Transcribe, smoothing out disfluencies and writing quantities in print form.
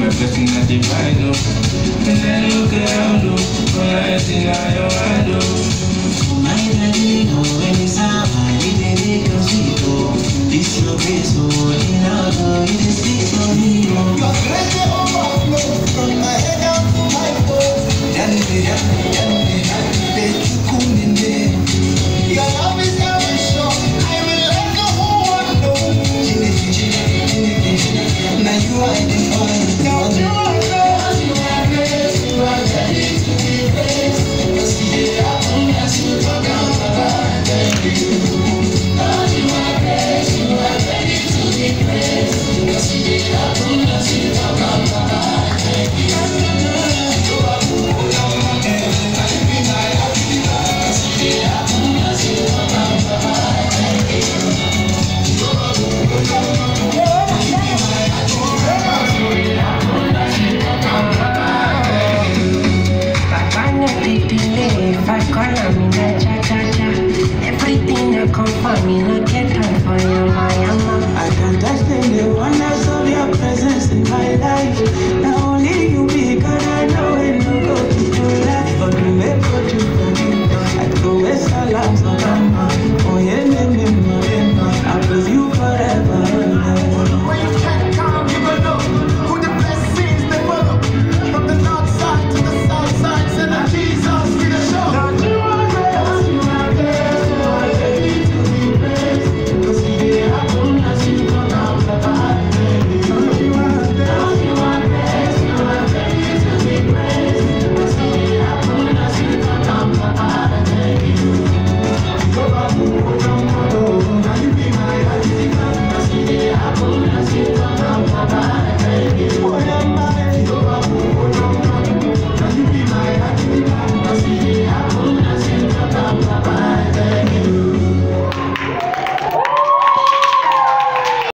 my blessing that divine, oh. And then look around, oh, all I see now your hand, oh. My daddy, no, when it's out, I need to see you. This your grace, oh, in our God, it is for me, oh.